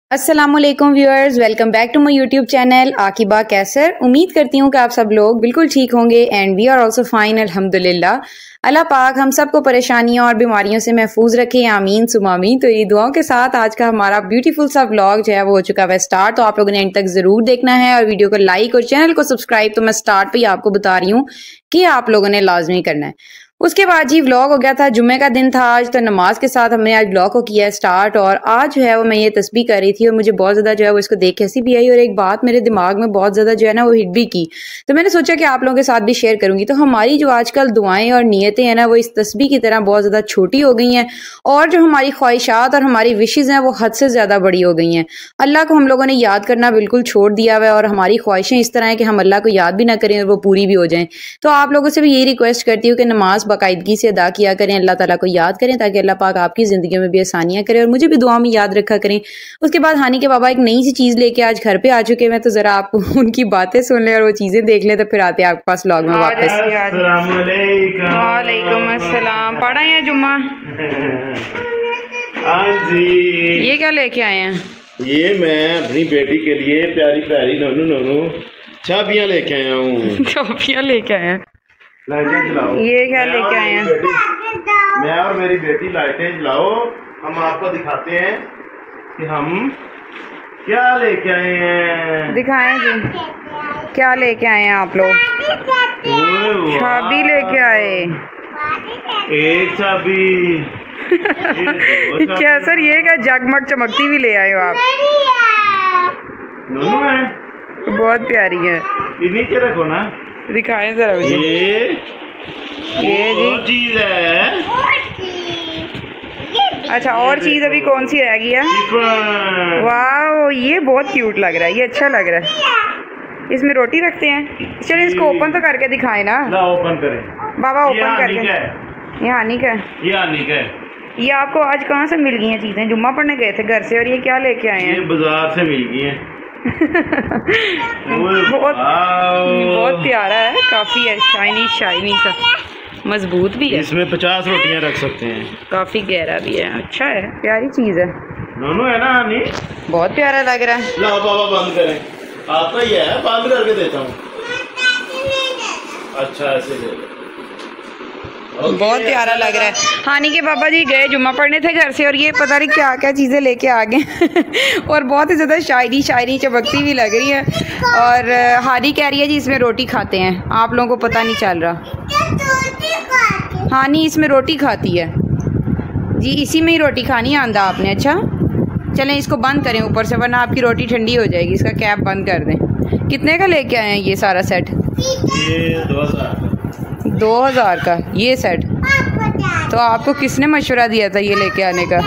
अस्सलामुअलैकुम viewers, welcome back to my YouTube channel AqibaQaisar। उम्मीद करती हूँ कि आप सब लोग बिल्कुल ठीक होंगे and we are also fine अल्हम्दुलिल्लाह। अल्लाह पाक हम सबको परेशानियों और बीमारियों से महफूज रखे, आमीन सुमा आमीन। तो ये दुआओं के साथ आज का हमारा ब्यूटीफुल सा व्लॉग जो है वो हो चुका है स्टार्ट। तो आप लोगों ने एंड तक जरूर देखना है और वीडियो को लाइक और चैनल को सब्सक्राइब तो मैं स्टार्ट पे ही आपको बता रही हूँ कि आप लोगों ने लाजमी करना है। उसके बाद जी व्लॉग हो गया था, जुम्मे का दिन था आज, तो नमाज के साथ हमने आज व्लॉग को किया है स्टार्ट। और आज जो है वो मैं ये तस्बीह कर रही थी और मुझे बहुत ज़्यादा जो है वो इसको देख हंसी भी आई और एक बात मेरे दिमाग में बहुत ज़्यादा जो है ना वो हिट भी की। तो मैंने सोचा कि आप लोगों के साथ भी शेयर करूंगी। तो हमारी जो आजकल दुआएं और नीयतें हैं ना वो इस तस्बीह की तरह बहुत ज़्यादा छोटी हो गई हैं और जो हमारी ख्वाहिशात और हमारी विशेज़ हैं वो हद से ज़्यादा बड़ी हो गई हैं। अल्लाह को हम लोगों ने याद करना बिल्कुल छोड़ दिया हुआ है और हमारी ख्वाहिशें इस तरह है कि हम अल्लाह को याद भी ना करें और वो पूरी भी हो जाएं। तो आप लोगों से भी यही रिक्वेस्ट करती हूँ कि नमाज बाकायदगी से अदा किया करें, अल्लाह ताला को याद करें ताकि अल्लाह पाक आपकी जिंदगी में भी आसानियां करें और मुझे भी दुआ में याद रखा करें। उसके बाद हानी के बाबा एक नई सी चीज लेके आज घर पे आ चुके हैं, तो जरा आप उनकी बातें सुन लें और वो चीजें देख लें, तो फिर आते हैं आपके पास व्लॉग में वापस। वालेकुम अस्सलाम। पढ़ा है जुम्मा? ये क्या लेके आए हैं? ये मैं अपनी बेटी के लिए प्यारी प्यारी नोनू चाबियां लेके आया हूँ। चाबियां लेके आए हैं? ये क्या लेके आए हैं? मैं और मेरी बेटी लाइटें जलाओ, हम आपको दिखाते हैं कि हम क्या लेके आए हैं। दिखाएं जी, क्या लेके आए हैं आप लोग? चाबी लेके आए। एक चाबी। क्या सर, ये क्या जगमग चमकती भी ले आए हो आप? दोनों है, बहुत प्यारी है। इन्हीं के रखो ना, दिखाएं जरा मुझे। ये जी चीज है। अच्छा, और चीज अभी कौन सी रह गई है? वाह, ये बहुत क्यूट लग रहा है, ये अच्छा लग रहा है। इसमें रोटी रखते हैं। चलिए इसको ओपन तो करके दिखाएं ना। ओपन करें बाबा, ओपन करके। ये हानी का है। ये आपको आज कहाँ से मिल गई हैं चीजें? जुम्मा पढ़ने गए थे घर से और ये क्या लेके आए हैं? ये बाजार से मिल गई हैं। बहुत प्यारा है, काफी है, शाइनी सा, मजबूत भी है। इसमें 50 रोटियां रख सकते हैं। काफी गहरा भी है, अच्छा है, प्यारी चीज है। दोनों है ना हानी? बहुत प्यारा लग रहा है। ला बाबा बंद करें, आता ही है, बंद करके देता हूँ। अच्छा ऐसे दे। बहुत प्यारा लग रहा है। हानी के पापा जी गए जुम्मा पढ़ने थे घर से और ये पता नहीं क्या क्या चीज़ें लेके आ गए और बहुत ही ज़्यादा शायरी चमकती भी लग रही है। और हानी कह रही है जी इसमें रोटी खाते हैं, आप लोगों को पता नहीं चल रहा। हानी इसमें रोटी खाती है जी, इसी में ही रोटी खानी है आंदा आपने। अच्छा चलें इसको बंद करें ऊपर से, वरना आपकी रोटी ठंडी हो जाएगी। इसका कैप बंद कर दें। कितने का लेके आए हैं ये सारा सेट? ये 2000 का ये सेट। तो आपको किसने मशवरा दिया था ये लेके आने का?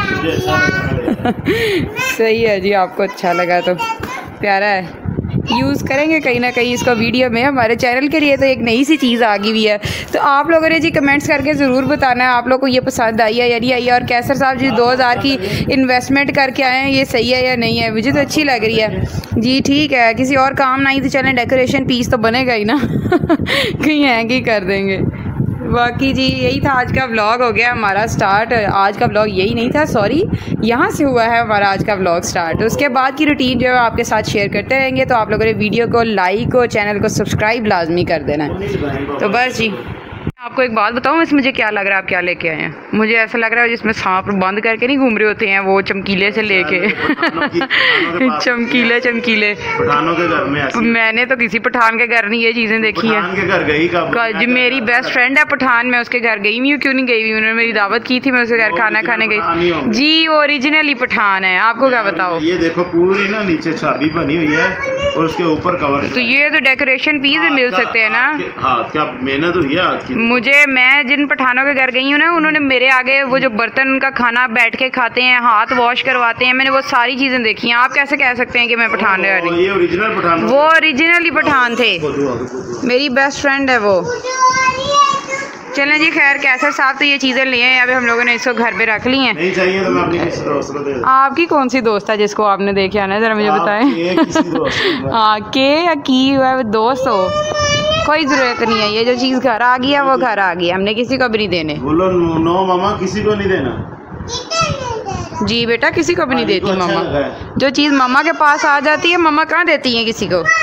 सही है जी, आपको अच्छा लगा तो प्यारा है। यूज़ करेंगे कहीं ना कहीं इसको वीडियो में। हमारे चैनल के लिए तो एक नई सी चीज़ आ गई हुई है। तो आप लोगों ने जी कमेंट्स करके ज़रूर बताना है आप लोग को ये पसंद आई है या नहीं आई है। और कैसर साहब जी 2000 की इन्वेस्टमेंट करके आए हैं, ये सही है या नहीं है? मुझे तो अच्छी लग रही है जी। ठीक है, किसी और काम नहीं तो चलें डेकोरेशन पीस तो बनेगा ही ना कहीं हैंग ही कर देंगे। बाकी जी यही था, आज का व्लॉग हो गया हमारा स्टार्ट। आज का व्लॉग यही नहीं था, सॉरी, यहाँ से हुआ है हमारा आज का व्लॉग स्टार्ट। उसके बाद की रूटीन जो है आपके साथ शेयर करते रहेंगे। तो आप लोगों ने वीडियो को लाइक और चैनल को सब्सक्राइब लाजमी कर देना है। तो बस जी, आपको एक बात बताऊँ, इसमें मुझे क्या लग रहा है, आप क्या लेके आए हैं? मुझे ऐसा लग रहा है जिसमें सांप बंद करके नहीं घूम रहे होते हैं वो चमकीले से लेके चमकीले पठानों के घर में। मैंने तो किसी पठान के घर नहीं ये चीजें देखी है। के घर गई जी, मेरी बेस्ट फ्रेंड है पठान, मैं उसके घर गई हुई। क्यों नहीं गई हुई? उन्होंने मेरी दावत की थी, मैं उसके घर खाना खाने गई जी। ओरिजिनली पठान है, आपको क्या बताओ। ये देखो पूरी ना नीचे चाबी बनी हुई है और उसके ऊपर कवर। तो ये तो डेकोरेशन पीस मिल सकते हैं ना। हाँ, क्या मेहनत हुई है आज की। मैं जिन पठानों के घर गई हूँ ना, उन्होंने मेरे आगे वो जो बर्तन उनका खाना बैठ के खाते हैं, हाथ वॉश करवाते हैं, मैंने वो सारी चीजें देखी हैं। आप कैसे कह सकते हैं कि मैं पठान रह रही? ये ओरिजिनल पठान, वो ओरिजिनली पठान थे, मेरी बेस्ट फ्रेंड है वो। चलें जी, खैर कैसर साहब तो ये चीज़ें लिए हैं, अभी हम लोगों ने इसको घर पे रख ली हैं। नहीं चाहिए तो मैं अपनी किसी दोस्त को दे दूं। आपकी कौन सी दोस्त है जिसको आपने देखे आना है, जरा मुझे बताएं। के या की दोस्त हो, कोई ज़रूरत नहीं है। ये जो चीज़ घर आ गई है वो घर आ गई है, हमने किसी को भी नहीं देने। बोलो नो मामा, किसी को नहीं देना। जी बेटा, किसी को भी नहीं देती अच्छा मम्मा। जो चीज़ मम्मा के पास आ जाती है मम्मा कहाँ देती है किसी को।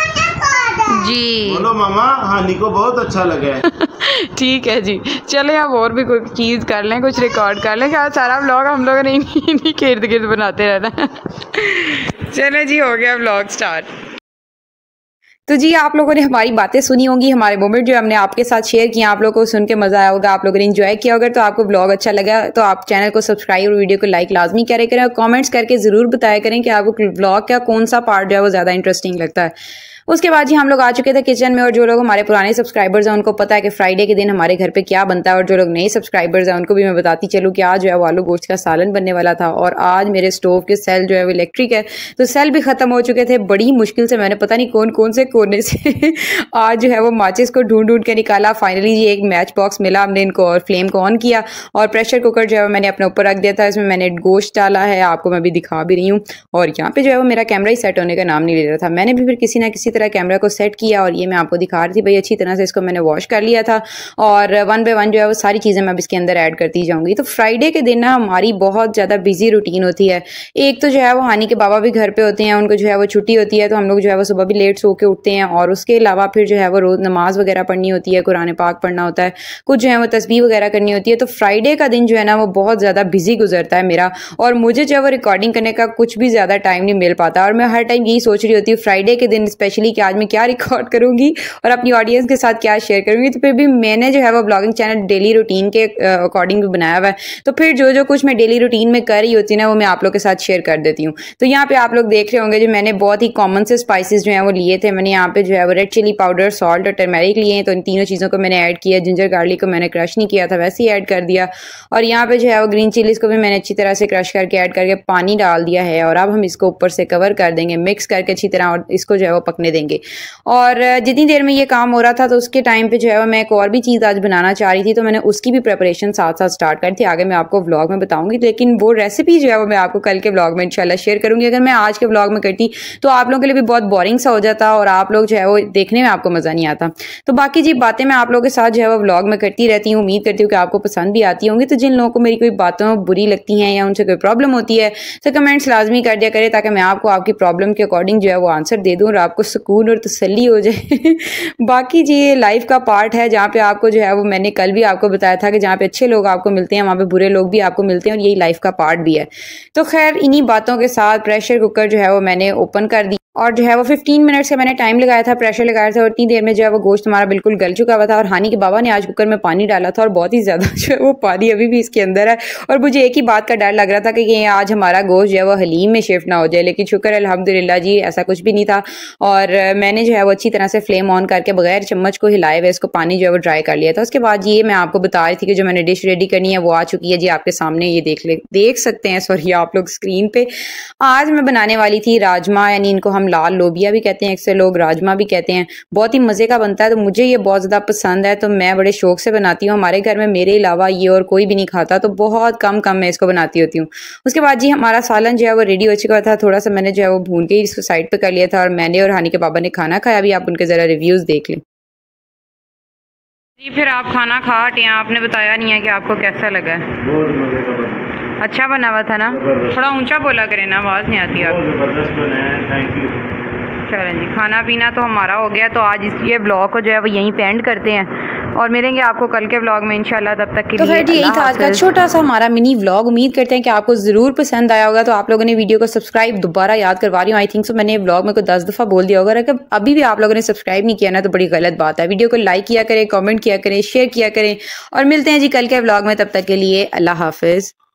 जी बोलो मामा, हानी को बहुत अच्छा लगा है। ठीक है जी, चले अब और भी कोई चीज़ कर लें, कुछ रिकॉर्ड कर लें। क्या सारा व्लॉग हम लोगों ने इन्हीं के इर्द गिर्द बनाते रहना। चले जी, हो गया व्लॉग स्टार्ट। तो जी, आप लोगों ने हमारी बातें सुनी होंगी, हमारे मोमेंट जो हमने आपके साथ शेयर किए, आप लोगों को सुन के मजा आया होगा, आप लोगों ने एंजॉय किया होगा। तो आपको व्लॉग अच्छा लगा तो आप चैनल को सब्सक्राइब और वीडियो को लाइक लाजमी करें और कमेंट्स करके जरूर बताया करें कि आपको व्लॉग का कौन सा पार्ट जो है वो ज्यादा इंटरेस्टिंग लगता है। उसके बाद जी हम लोग आ चुके थे किचन में, और जो लोग हमारे पुराने सब्सक्राइबर्स हैं उनको पता है कि फ्राइडे के दिन हमारे घर पे क्या बनता है, और जो लोग नए सब्सक्राइबर्स हैं उनको भी मैं बताती चलूँ कि आज जो है वो आलू गोश्त का सालन बनने वाला था। और आज मेरे स्टोव के सेल जो है वो इलेक्ट्रिक है, तो सेल भी खत्म हो चुके थे। बड़ी मुश्किल से मैंने पता नहीं कौन कौन से कोने से आज जो है वो माचिस को ढूंढ ढूंढ के निकाला। फाइनली जी एक मैच बॉक्स मिला, हमने इनको और फ्लेम को ऑन किया, और प्रेशर कुकर जो है मैंने अपने ऊपर रख दिया था। इसमें मैंने गोश्त डाला है, आपको मैं भी दिखा भी रही हूँ। और यहाँ पे जो है वो मेरा कैमरा ही सेट होने का नाम नहीं ले रहा था। मैंने भी फिर किसी ना किसी तरह कैमरा को सेट किया, और ये मैं आपको दिखा रही थी भाई, अच्छी तरह से इसको मैंने वॉश कर लिया था। और वन बाय वन जो है वो सारी चीज़ें मैं अब इसके अंदर ऐड करती जाऊंगी। तो फ्राइडे के दिन ना हमारी बहुत ज़्यादा बिजी रूटीन होती है। एक तो जो है वो हानी के बाबा भी घर पे होते हैं, उनको जो है वो छुट्टी होती है, तो हम लोग जो है वो सुबह भी लेट सो के उठते हैं। और उसके अलावा फिर जो है वो रोज़ नमाज वगैरह पढ़नी होती है, कुरान पाक पढ़ना होता है, कुछ जो है वो तस्बीह वगैरह करनी होती है। तो फ्राइडे का दिन जो है ना वो बहुत ज़्यादा बिजी गुजरता है मेरा, और मुझे जो है वो रिकॉर्डिंग करने का कुछ भी ज़्यादा टाइम नहीं मिल पाता। और मैं हर टाइम यही सोच रही होती हूँ फ्राइडे के दिन स्पेशली कि आज मैं क्या रिकॉर्ड करूँगी और अपनी ऑडियंस के साथ क्या शेयर करूंगी। तो फिर भी मैंने जो है वो ब्लॉगिंग चैनल डेली रूटीन के अकॉर्डिंग भी बनाया हुआ है, तो फिर जो जो कुछ मैं डेली रूटीन में कर रही होती है ना वो मैं आप लोग के साथ शेयर कर देती हूँ। तो यहाँ पे आप लोग देख रहे होंगे जो मैंने बहुत ही कॉमन से स्पाइसेस जो है वो लिए थे। मैंने यहाँ पे जो है वो रेड चिली पाउडर, सॉल्ट और टर्मेरिक लिए हैं। तो इन तीनों चीज़ों को मैंने ऐड किया। जिंजर गार्लिक को मैंने क्रश नहीं किया था, वैसे ही ऐड कर दिया। और यहाँ पे जो है वो ग्रीन चिलीज को भी मैंने अच्छी तरह से क्रश करके ऐड करके पानी डाल दिया है। और अब हम इसको ऊपर से कवर कर देंगे मिक्स करके अच्छी तरह, और इसको जो है वो पकने देंगे। और जितनी देर में ये काम हो रहा था तो उसके टाइम पे जो है मैं एक और भी चीज़ आज बनाना चाह रही थी, तो मैंने उसकी भी प्रिपरेशन साथ साथ स्टार्ट करी थी। आगे मैं आपको व्लॉग में बताऊंगी, लेकिन वो रेसिपी जो है वो मैं आपको कल के व्लॉग में इंशाल्लाह शेयर करूंगी। अगर मैं आज के व्लॉग में करती तो आप लोगों के लिए भी बहुत बोरिंग सा हो जाता, और आप लोग जो है वो देखने में आपको मज़ा नहीं आता। तो बाकी जी बातें मैं आप लोगों के साथ जो है वो व्लॉग में करती रहती हूँ। उम्मीद करती हूँ कि आपको पसंद भी आती होंगी। तो जिन लोगों को मेरी कोई बातों बुरी लगती हैं या उनसे कोई प्रॉब्लम होती है तो कमेंट्स लाजमी कर दिया करें, ताकि मैं आपको आपकी प्रॉब्लम के अकॉर्डिंग जो है वो आंसर दे दूँ और आपको सुकून और तसल्ली हो जाए। बाकी जी ये लाइफ का पार्ट है जहाँ पे आपको जो है वो मैंने कल भी आपको बताया था कि जहाँ पे अच्छे लोग आपको मिलते हैं वहाँ पे बुरे लोग भी आपको मिलते हैं, और यही लाइफ का पार्ट भी है। तो खैर इन्हीं बातों के साथ प्रेशर कुकर जो है वो मैंने ओपन कर दी, और जो है वो 15 मिनट से मैंने टाइम लगाया था, प्रेशर लगाया था, और इतनी देर में जो है वो गोश्त हमारा बिल्कुल गल चुका हुआ था। और हानी के बाबा ने आज कुकर में पानी डाला था, और बहुत ही ज़्यादा जो है वो पानी अभी भी इसके अंदर है। और मुझे एक ही बात का डर लग रहा था कि आज हमारा गोश्त जो है वो हलीम में शिफ्ट ना हो जाए, लेकिन शुक्र अल्हम्दुलिल्लाह जी ऐसा कुछ भी नहीं था। और मैंने जो है वो अच्छी तरह से फ्लेम ऑन करके बगैर चम्मच को हिलाए हुए इसको पानी जो है वो ड्राई कर लिया था। उसके बाद ये मैं आपको बता रही थी कि जो मैंने डिश रेडी करनी है वो आ चुकी है जी आपके सामने, ये देख सकते हैं सॉरी आप लोग स्क्रीन पे। आज मैं बनाने वाली थी राजमा, यानी इनको हम लाल लोबिया कहते हैं, अक्सर लोग राजमा भी कहते हैं। बहुत ही मजे का बनता है, तो मुझे ये बहुत ज्यादा पसंद है, तो मैं बड़े शौक से बनाती हूँ। हमारे घर में मेरे अलावा ये और कोई भी नहीं खाता, तो बहुत कम मैं इसको बनाती होती हूँ। उसके बाद जी हमारा सालन जो है वो रेडी हो चुका था। थोड़ा सा मैंने जो है वो भून के इसको साइड पे कर लिया था, और मैंने और हानी के बाबा ने खाना खाया। अभी आप उनके जरा रिव्यूज देख लें जी। फिर आप खाना खा हटे, आपने बताया नहीं है कि आपको कैसा लगा है। बहुत मजे का बना, अच्छा बना हुआ था ना, थोड़ा ऊंचा बोला करें ना, आवाज नहीं आती आप। जबरदस्त बना है, थैंक यू। चलें जी, खाना पीना तो हमारा हो गया, तो आज ये ब्लॉग को जो है वो यहीं पे एंड करते हैं, और मिलेंगे आपको कल के व्लॉग में इंशाल्लाह। तब तक के लिए तो यही था आज का छोटा सा हमारा मिनी व्लॉग। उम्मीद करते हैं कि आपको जरूर पसंद आया होगा। तो आप लोगों ने वीडियो को सब्सक्राइब, दोबारा याद करवा रही हूँ, आई थिंक सो मैंने व्लॉग में को 10 दफ़ा बोल दिया होगा। अगर अभी भी आप लोगों ने सब्सक्राइब नहीं किया ना तो बड़ी गलत बात है। वीडियो को लाइक किया करें, कॉमेंट किया करें, शेयर किया करें, और मिलते हैं जी कल के व्लॉग में। तब तक के लिए अल्लाह हाफिज़।